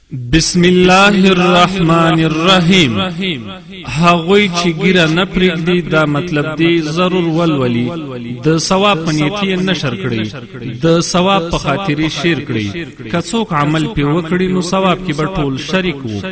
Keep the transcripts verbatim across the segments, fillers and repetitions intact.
بسم الله الرحمن الرحیم. هغوی چې ګیره نه پرېږدي دا مطلب دی ضرور ولولي، د ثواب په نیت یې نشر کړي، د ثواب په خاطر یې شیر کړي. که څوک عمل پې وکړي نو ثواب کې به ټول شریک وو.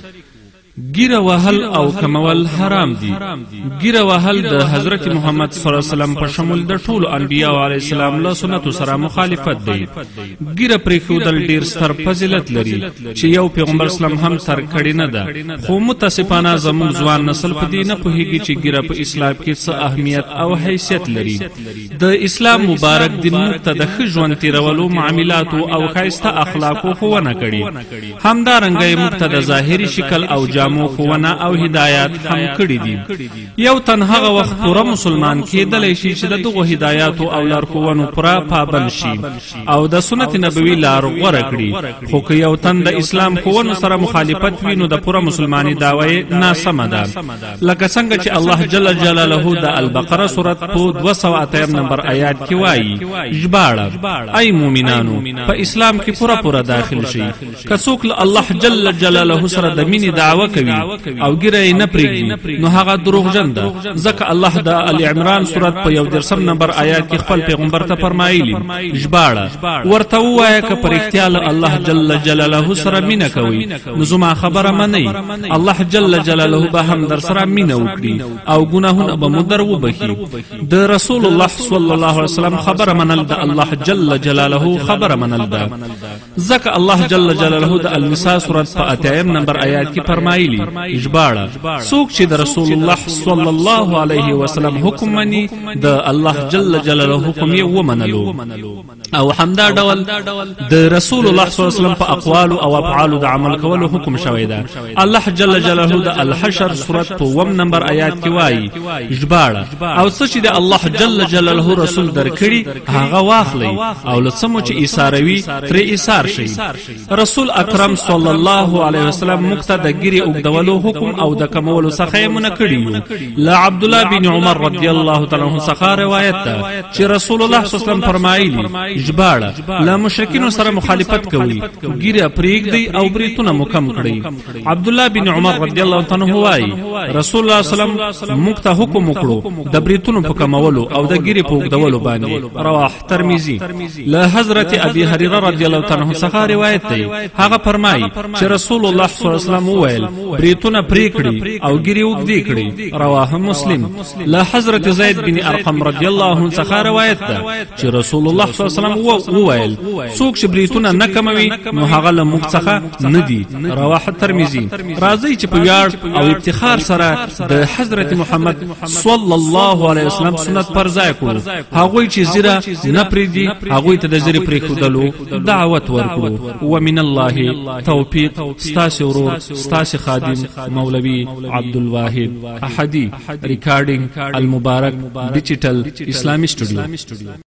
ګیره وهل او کمول حرام دي. ګیره وهل د حضرت محمد صلی الله علیه وسلم په شمول د ټولو انبیاء علیه السلام له سنتو سره مخالفت دی. ګیره پرېښودل ډیر ستر فضیلت لري چې یو پیغمبر اسلام هم تر کړی نه ده، خو متاسفانه زموږ ځوان نسل په دې نه پوهېږي چې ګیره په اسلام کې څه اهمیت او حیثیت لري. د اسلام مبارک دین موږ ته د ښه ژوند تېرولو، معاملاتو او ښایسته اخلاقو ښوونه کړې. همدارنګه یې موږ ته د ظاهري شکل او مو خوونه او هدایات هم کړي دي. یو تن هغه وخت پوره مسلمان کېدلی شي چې د دغو هدایاتو او لارښوونو پوره پابند شي او د سنت نبوي لار غوره کړي. خو که یو تن د اسلام ښوونو سره مخالفت وي نو د پوره مسلمانۍ دعوه یې ناسمه ده. لکه څنګه چې الله جل جلاله د البقره سورت په دوه سوه اتیم نمبر آیات کې وایي: ژباړه: ای مؤمنانو، په اسلام کې پوره پوره داخل شي. که څوک الله جل جلاله سره د مینې دعوه کوي او ګیره یې نه پرېږدي نو هغه دروغجن ده. ځکه الله د ال عمران سورت په یو دېرشم نمبر آیات کې خپل پیغمبر ته فرمایلي: ژباړه، ورته ووایه که په رښتیا له الله جل جلاله سره مینه کوئ نو زما خبره منئ، الله جل جلاله به هم در سره مینه وکړي او ګناهونه به مو در وبخي. د رسول الله صلی الله علیه وسلم خبره منل د الله جل جلاله خبره منل ده. ځکه الله جل جلاله د النساء سورت په اتیم نمبر آیات کې فرمایلي: ژباړه، څوک چې د رسول الله صلی الله علیه وسلم حکم مني د الله جل جلاله حکم یې ومنلو. او همدا ډول د رسول الله صلی الله علیه وسلم په اقوالو او افعالو د عمل کولو حکم شوی ده. الله جل جلاله د الحشر سورت په اووم نمبر آیات کې وایي: ژباړه، او څه چې د الله جل جلاله رسول درکړي هغه واخلئ او له څه مو چې ایثاروي ترې ایثار شئ. رسول اکرم صلی الله علیه وسلم موږ ته د ګیرې اوږدولو حکم او د کمولو څخه یې منع کړي یو. له عبدالله بن عمر رضی الله تعالی عنه څخه روایت ده چې رسول الله صلی الله علیه وسلم فرمایلي: ژباړه، له مشرکینو سره مخالفت کوئ، ګیره پرېږدئ او بریتونه مو کم کړئ. عبدالله بن عمر رضی الله تعالی عنه وایي: رسول الله صلی الله علیه وسلم موږ ته حکم وکړو د بریتونو په کمولو او د ګیرې په اوږدولو باندې. رواه ترمذي. له حضرت ابي هريره رضی الله تعالی عنه څخه روایت دی، هغه فرمایي چې رسول الله صلی الله علیه وسلم وویل: بریتونه پرې کړي او ګیرې اوږدې کړي. رواه مسلم. له حضرت زید بن ارقم رضی الله عنه څخه روایت ده چې رسول الله صلی الله علیه وسلم وویل: څوک چې بریتونه نه کموي نو هغه له موږ څخه نه دي. رواه ترمذي. راځئ چې په ویاړ او افتخار سره د حضرت محمد صلی الله علیه وسلم سنت پر ځای کړو. هغوی چې زیره نه پرېږدي هغوی ته د زیرې پرېښودلو دعوت ورکړو. ومن الله توفیق. ستاسې ورور، ستاسې خادم مولوی عبدالواحد احدی. ریکارډینګ المبارک ډیجیټل اسلامي سټوډیو.